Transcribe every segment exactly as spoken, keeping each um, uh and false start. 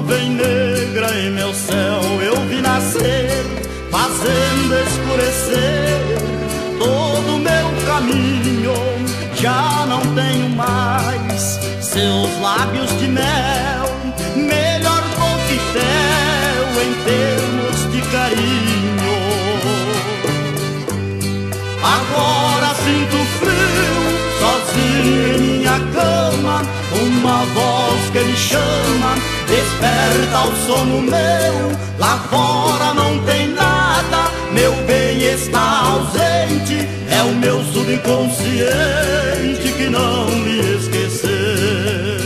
nuvem negra em meu céu eu vi nascer, fazendo escurecer todo o meu caminho. Já não tenho mais seus lábios de mel, melhor coquetel em termos de carinho. Agora sinto frio, sozinho em minha cama, uma voz que me chama, desperta o sono meu. Lá fora não tem nada, meu bem está ausente, é o meu subconsciente que não me esqueceu.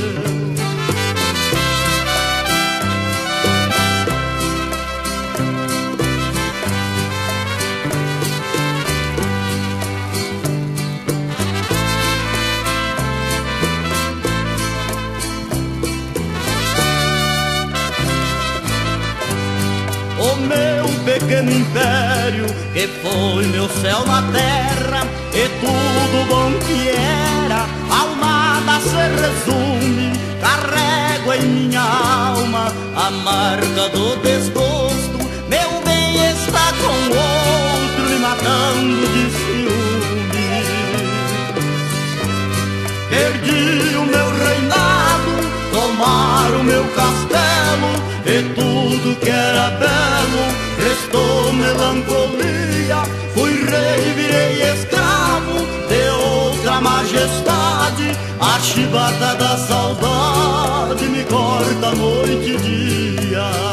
O meu pequeno império, que foi meu céu na terra, e tudo bom que era, ao nada se resume. Carrego em minha alma a marca do desgosto, meu bem está com outro me matando de ciúme. Perdi o meu reinado, tomaram o meu castelo, e tudo que era belo restou melancolia. Fui rei, virei escravo de outra majestade, a chibata da saudade me corta noite e dia.